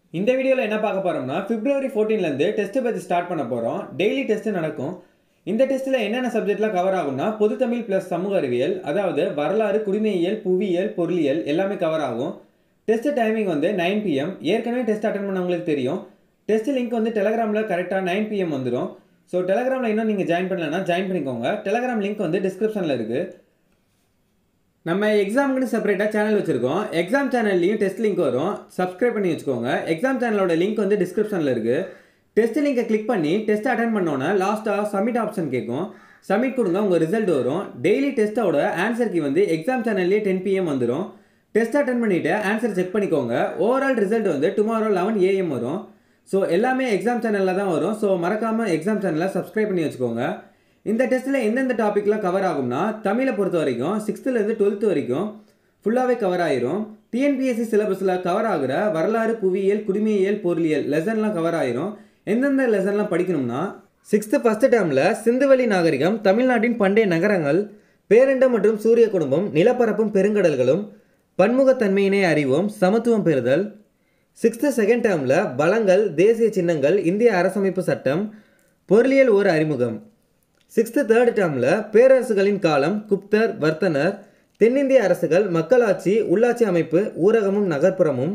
இந்த வீடியோல என்ன பார்க்க போறோம்னா February 14ல இருந்து டெஸ்ட் பேட்ச் ஸ்டார்ட் பண்ண போறோம். டெய்லி டெஸ்ட் நடக்கும். இந்த டெஸ்ட்ல என்னென்ன சப்ஜெக்ட்லாம் கவர் ஆகும்னா பொது தமிழ் பிளஸ் சமூக அறிவியல், அதாவது வரலாறு, குடிமையியல், புவியியல், பொருளியல் எல்லாமே கவர் ஆகும். டெஸ்ட் டைமிங் வந்து 9 pm. ஏற்கனவே டெஸ்ட் அட்டெண்ட் பண்ணவங்களுக்கு தெரியும். டெஸ்ட் லிங்க் வந்து டெலகிராம்ல கரெக்டாக 9 pm வந்துடும். ஸோ டெலகிராமில் இன்னும் நீங்கள் ஜாயின் பண்ணலன்னா ஜாயின் பண்ணிக்கோங்க. டெலகிராம் லிங்க் வந்து டிஸ்கிரிப்ஷனில் இருக்குது. நம்ம எக்ஸாமுக்குன்னு செப்பரேட்டாக சேனல் வச்சுருக்கோம். எக்ஸாம் சேனல்லையும் டெஸ்ட் லிங்க் வரும், சப்ஸ்கிரைப் பண்ணி வச்சுக்கோங்க. எக்ஸாம் சேனலோட லிங்க் வந்து டிஸ்கிரிப்ஷனில் இருக்குது. டெஸ்ட் லிங்கை கிளிக் பண்ணி டெஸ்ட் அட்டெண்ட் பண்ணோன்னே லாஸ்ட்டாக சப்மிட் ஆப்ஷன் கேட்கும். சப்மிட் கொடுங்க, உங்கள் ரிசல்ட் வரும். டெய்லி டெஸ்ட்டோட ஆன்சர் கீ வந்து எக்ஸாம் சேனல்லேயே 10 pm வந்துடும். டெஸ்ட் அட்டெண்ட் பண்ணிவிட்டு ஆன்சர் செக் பண்ணிக்கோங்க. ஓவரால் ரிசல்ட் வந்து டுமாரோ 11 am வரும். ஸோ எல்லாமே எக்ஸாம் சேனலில் தான் வரும். ஸோ மறக்காமல் எக்ஸாம் சேனலை சப்ஸ்கிரைப் பண்ணி வச்சுக்கோங்க. இந்த டெஸ்ட்டில் எந்தெந்த டாப்பிக்லாம் கவர் ஆகும்னா தமிழை பொறுத்த வரைக்கும் 6th-லேருந்து 12th வரைக்கும் ஃபுல்லாகவே கவர் ஆயிரும். டிஎன்பிஎஸ்சி சிலபஸில் கவர் ஆகிற வரலாறு, புவியியல், குடிமையியல், பொருளியல் லெசன்லாம் கவர் ஆயிரும். எந்தெந்த லெசன்லாம் படிக்கணும்னா 6th ஃபர்ஸ்ட் டேர்மில் சிந்துவெளி நாகரிகம், தமிழ்நாட்டின் பண்டைய நகரங்கள், பேரண்டம் மற்றும் சூரிய குடும்பம், நிலப்பரப்பும் பெருங்கடல்களும், பன்முகத்தன்மையினை அறிவோம், சமத்துவம் பெறுதல். 6th செகண்ட் டேர்மில் வளங்கள், தேசிய சின்னங்கள், இந்திய அரசமைப்பு சட்டம், பொருளியல் ஒரு அறிமுகம். 6th தேர்ட் டேர்மில் பேரரசுகளின் காலம், குப்தர், வர்த்தனர், தென்னிந்திய அரசுகள், மக்களாட்சி, உள்ளாட்சி அமைப்பு, ஊரகமும் நகர்ப்புறமும்.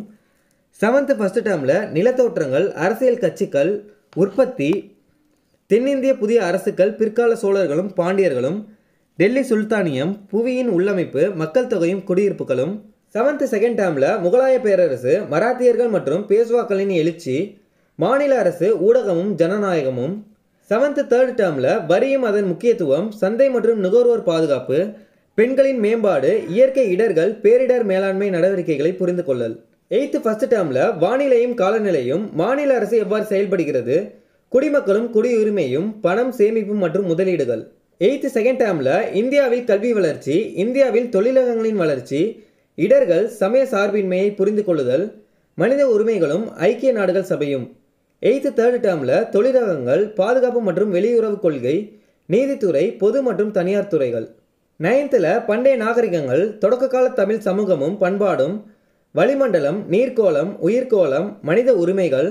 7th ஃபர்ஸ்ட் டேர்மில் நிலத்தோற்றங்கள், அரசியல் கட்சிகள், உற்பத்தி, தென்னிந்திய புதிய அரசுகள், பிற்கால சோழர்களும் பாண்டியர்களும், டெல்லி சுல்தானியம், புவியின் உள்ளமைப்பு, மக்கள் தொகையும் குடியிருப்புகளும். 7th செகண்ட் டேர்மில் முகலாய பேரரசு, மராத்தியர்கள் மற்றும் பேஷ்வாக்களின் எழுச்சி, மாநில அரசு, ஊடகமும் ஜனநாயகமும். 7th தேர்ட் டேர்மில் வரியும் அதன் முக்கியத்துவம், சந்தை மற்றும் நுகர்வோர் பாதுகாப்பு, பெண்களின் மேம்பாடு, இயற்கை இடர்கள், பேரிடர் மேலாண்மை நடவடிக்கைகளை புரிந்து கொள்ளல். 8th ஃபர்ஸ்ட் டேர்மில் வானிலையும் காலநிலையும், மாநில அரசு எவ்வாறு செயல்படுகிறது, குடிமக்களும் குடியுரிமையும், பணம், சேமிப்பு மற்றும் முதலீடுகள். 8th செகண்ட் டேர்மில் இந்தியாவில் கல்வி வளர்ச்சி, இந்தியாவில் தொழிலகங்களின் வளர்ச்சி, இடர்கள், சமய சார்பின்மையை புரிந்து கொள்ளுதல், மனித உரிமைகளும் ஐக்கிய நாடுகள் சபையும். 8th தேர்ட் டேர்மில் தொழிலகங்கள், பாதுகாப்பு மற்றும் வெளியுறவு கொள்கை, நீதித்துறை, பொது மற்றும் தனியார் துறைகள். 9th பண்டைய நாகரிகங்கள், தொடக்க கால தமிழ் சமூகமும் பண்பாடும், வளிமண்டலம், நீர்க்கோளம், உயிர்கோளம், மனித உரிமைகள்,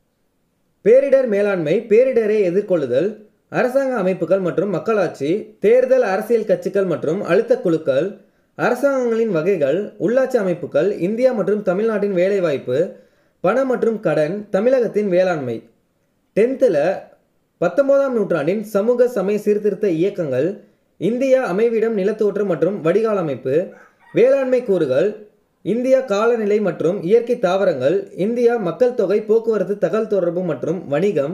பேரிடர் மேலாண்மை, பேரிடரை எதிர்கொள்ளுதல், அரசாங்க அமைப்புகள் மற்றும் மக்களாட்சி, தேர்தல், அரசியல் கட்சிகள் மற்றும் அழுத்த குழுக்கள், அரசாங்கங்களின் வகைகள், உள்ளாட்சி அமைப்புகள், இந்தியா மற்றும் தமிழ்நாட்டின் வேலைவாய்ப்பு, பணம் மற்றும் கடன், தமிழகத்தின் வேளாண்மை. 10th 19ஆம் நூற்றாண்டின் சமூக சமய சீர்திருத்த இயக்கங்கள், இந்தியா அமைவிடம், நிலத்தோற்றம் மற்றும் வடிகால் அமைப்பு, வேளாண்மை கூறுகள், இந்தியா காலநிலை மற்றும் இயற்கை தாவரங்கள், இந்தியா மக்கள் தொகை, போக்குவரத்து, தகவல் தொடர்பு மற்றும் வணிகம்,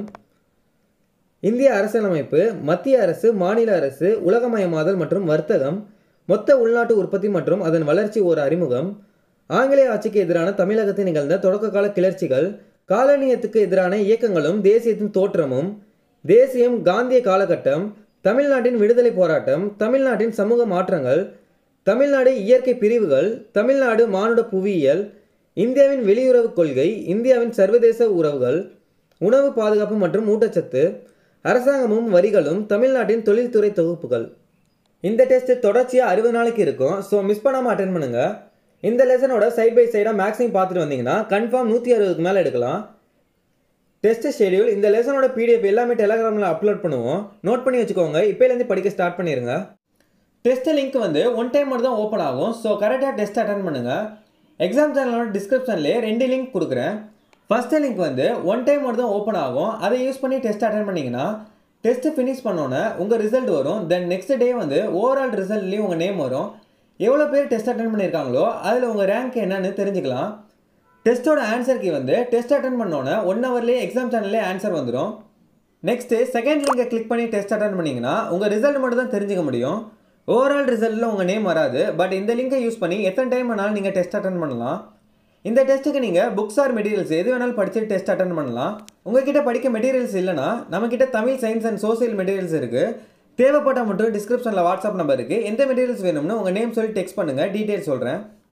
இந்திய அரசியலமைப்பு, மத்திய அரசு, மாநில அரசு, உலகமயமாதல் மற்றும் வர்த்தகம், மொத்த உள்நாட்டு உற்பத்தி மற்றும் அதன் வளர்ச்சி ஒரு அறிமுகம், ஆங்கிலேய ஆட்சிக்கு எதிரான தமிழகத்தில் நிகழ்ந்த தொடக்க கால கிளர்ச்சிகள், காலனியத்துக்கு எதிரான இயக்கங்களும் தேசியத்தின் தோற்றமும், தேசியம், காந்திய காலகட்டம், தமிழ்நாட்டின் விடுதலை போராட்டம், தமிழ்நாட்டின் சமூக மாற்றங்கள், தமிழ்நாடு இயற்கை பிரிவுகள், தமிழ்நாடு மானுட புவியியல், இந்தியாவின் வெளியுறவு கொள்கை, இந்தியாவின் சர்வதேச உறவுகள், உணவு பாதுகாப்பு மற்றும் ஊட்டச்சத்து, அரசாங்கமும் வரிகளும், தமிழ்நாட்டின் தொழில்துறை தொகுப்புகள். இந்த டெஸ்ட் தொடர்ச்சியாக 60 நாளைக்கு இருக்கும். ஸோ மிஸ் பண்ணாமல் அட்டென்ட் பண்ணுங்கள். இந்த லெசனோட சைட் பை சைடாக மேக்ஸிமம் பார்த்துட்டு வந்தீங்கன்னா கன்ஃபார்ம் 160க்கு மேலே எடுக்கலாம். டெஸ்ட் ஷெடியூல், இந்த லெசனோட PDF எல்லாமே டெலகிராமில் அப்லோட் பண்ணுவோம். நோட் பண்ணி வச்சுக்கோங்க. இப்போலேருந்து படிக்க ஸ்டார்ட் பண்ணிடுங்க. டெஸ்ட் லிங்க் வந்து ஒன் டைம் மட்டும் தான் ஓப்பன் ஆகும். ஸோ கரெக்டாக டெஸ்ட் அட்டென்ட் பண்ணுங்கள். எக்ஸாம் சேனலோட டிஸ்கிரிப்ஷன்லேயே 2 லிங்க் கொடுக்குறேன். ஃபஸ்ட்டு லிங்க் வந்து ஒன் டைம் மட்டும் தான் ஓப்பன் ஆகும். அதை யூஸ் பண்ணி டெஸ்ட் அட்டென்ட் பண்ணிங்கன்னா டெஸ்ட்டு ஃபினிஷ் பண்ணோன்னே உங்கள் ரிசல்ட் வரும். தென் நெக்ஸ்ட் டே வந்து ஓவரால் ரிசல்ட்லேயும் உங்கள் நேம் வரும். எவ்வளோ பேர் டெஸ்ட் அட்டென்ட் பண்ணியிருக்காங்களோ அதில் உங்கள் ரேங்க் என்னன்னு தெரிஞ்சுக்கலாம். டெஸ்ட்டோட ஆன்சர் கீ வந்து டெஸ்ட் அட்டென்ட் பண்ணோன்னே 1 ஹவர்லேயே எக்ஸாம் சேனல்லே ஆன்சர் வந்துடும். நெக்ஸ்ட்டு செகண்ட் லிங்கை கிளிக் பண்ணி டெஸ்ட் அட்டென்ட் பண்ணிங்கன்னா உங்கள் ரிசல்ட் மட்டும் தான் தெரிஞ்சுக்க முடியும். ஓவரால் ரிசல்ட்டில் உங்கள் நேம் வராது. பட் இந்த லிங்கை யூஸ் பண்ணி எத்தனை டைம் வேணாலும் நீங்கள் டெஸ்ட் அட்டென்ட் பண்ணலாம். இந்த டெஸ்ட்டுக்கு நீங்கள் புக்ஸ் ஆர் மெட்டீரியல்ஸ் எது வேணாலும் படிச்சுட்டு டெஸ்ட் அட்டென்ட் பண்ணலாம். உங்ககிட்ட படிக்க மெட்டீரியல்ஸ் இல்லைனா நம்மக்கிட்ட Tamil, science and social materials இருக்குது. தேவைப்பட்டால் மட்டும் டிஸ்கிரிப்ஷனில் வாட்ஸ்அப் நம்பர் இருக்குது. எந்த மெட்டீரியல்ஸ் வேணும்னு உங்கள் நேம் சொல்லி டெக்ஸ்ட் பண்ணுங்கள், டீட்டெயில்ஸ் சொல்கிறேன்.